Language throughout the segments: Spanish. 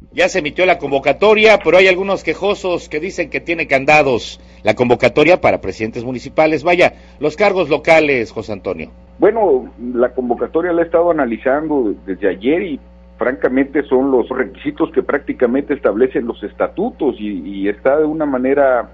Ya se emitió la convocatoria, pero hay algunos quejosos que dicen que tiene candados la convocatoria para presidentes municipales. Vaya, los cargos locales, José Antonio. Bueno, la convocatoria la he estado analizando desde ayer y francamente son los requisitos que prácticamente establecen los estatutos y está de una manera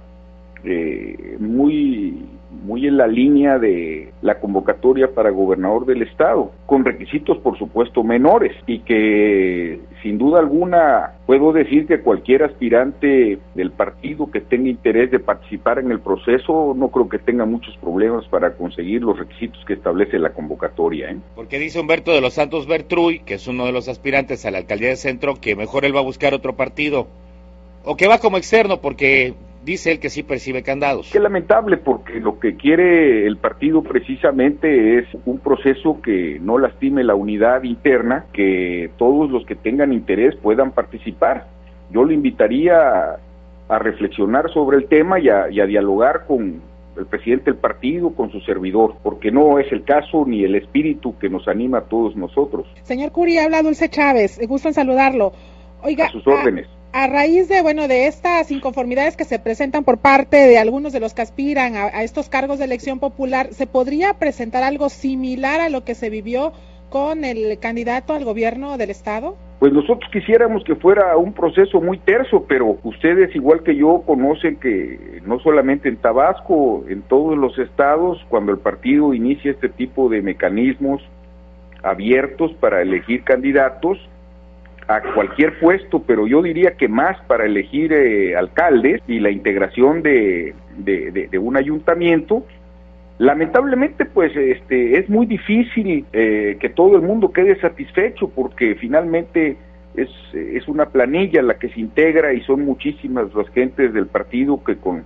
muy en la línea de la convocatoria para gobernador del estado, con requisitos por supuesto menores, y que sin duda alguna puedo decir que cualquier aspirante del partido que tenga interés de participar en el proceso no creo que tenga muchos problemas para conseguir los requisitos que establece la convocatoria. Porque dice Humberto de los Santos Bertruy, que es uno de los aspirantes a la alcaldía de Centro, que mejor él va a buscar otro partido, o que va como externo, porque dice él que sí percibe candados. Qué lamentable, porque lo que quiere el partido precisamente es un proceso que no lastime la unidad interna, que todos los que tengan interés puedan participar. Yo le invitaría a reflexionar sobre el tema y a dialogar con el presidente del partido, con su servidor, porque no es el caso ni el espíritu que nos anima a todos nosotros. Señor Curi, habla Dulce Chávez, gusto en saludarlo. Oiga, a sus órdenes. A raíz de estas inconformidades que se presentan por parte de algunos de los que aspiran a estos cargos de elección popular, ¿se podría presentar algo similar a lo que se vivió con el candidato al gobierno del estado? Pues nosotros quisiéramos que fuera un proceso muy terso, pero ustedes igual que yo conocen que no solamente en Tabasco, en todos los estados, cuando el partido inicia este tipo de mecanismos abiertos para elegir candidatos a cualquier puesto, pero yo diría que más para elegir alcaldes y la integración de un ayuntamiento, lamentablemente pues es muy difícil que todo el mundo quede satisfecho, porque finalmente es una planilla la que se integra y son muchísimas las gentes del partido que con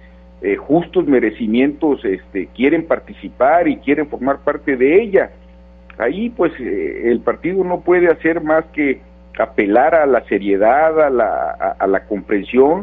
justos merecimientos quieren participar y quieren formar parte de ella. Ahí pues el partido no puede hacer más que apelar a la seriedad, a la comprensión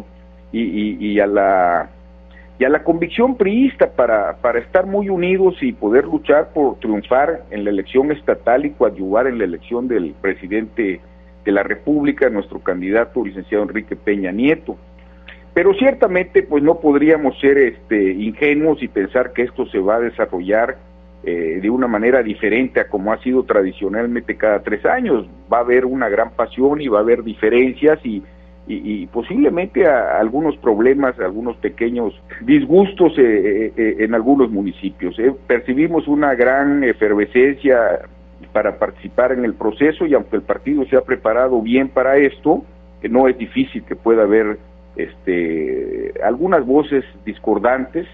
y a la convicción priista para estar muy unidos y poder luchar por triunfar en la elección estatal y coadyuvar en la elección del presidente de la República, nuestro candidato licenciado Enrique Peña Nieto. Pero ciertamente pues no podríamos ser ingenuos y pensar que esto se va a desarrollar de una manera diferente a como ha sido tradicionalmente cada 3 años. Va a haber una gran pasión y va a haber diferencias y posiblemente algunos problemas, algunos pequeños disgustos en algunos municipios. Percibimos una gran efervescencia para participar en el proceso, y aunque el partido se ha preparado bien para esto, no es difícil que pueda haber algunas voces discordantes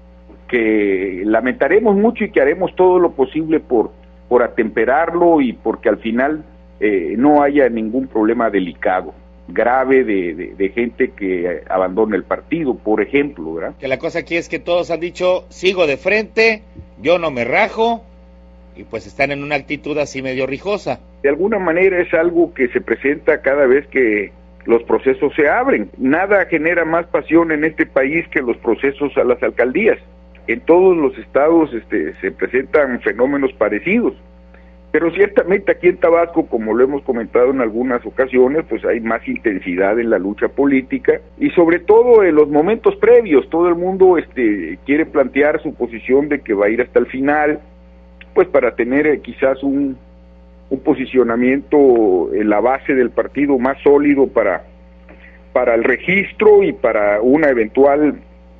que lamentaremos mucho y que haremos todo lo posible por atemperarlo y porque al final no haya ningún problema delicado, grave de gente que abandona el partido, por ejemplo, ¿verdad? Que la cosa aquí es que todos han dicho, sigo de frente, yo no me rajo, y pues están en una actitud así medio rijosa. De alguna manera es algo que se presenta cada vez que los procesos se abren. Nada genera más pasión en este país que los procesos a las alcaldías. En todos los estados se presentan fenómenos parecidos, pero ciertamente aquí en Tabasco, como lo hemos comentado en algunas ocasiones, pues hay más intensidad en la lucha política y sobre todo en los momentos previos. Todo el mundo quiere plantear su posición de que va a ir hasta el final, pues para tener quizás un posicionamiento en la base del partido más sólido para el registro y para una eventual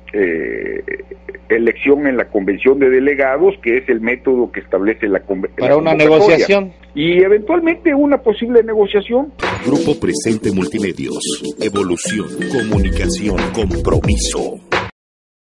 elección en la convención de delegados, que es el método que establece la convención. Para una negociación. Y eventualmente una posible negociación. Grupo Presente Multimedios. Evolución, comunicación, compromiso.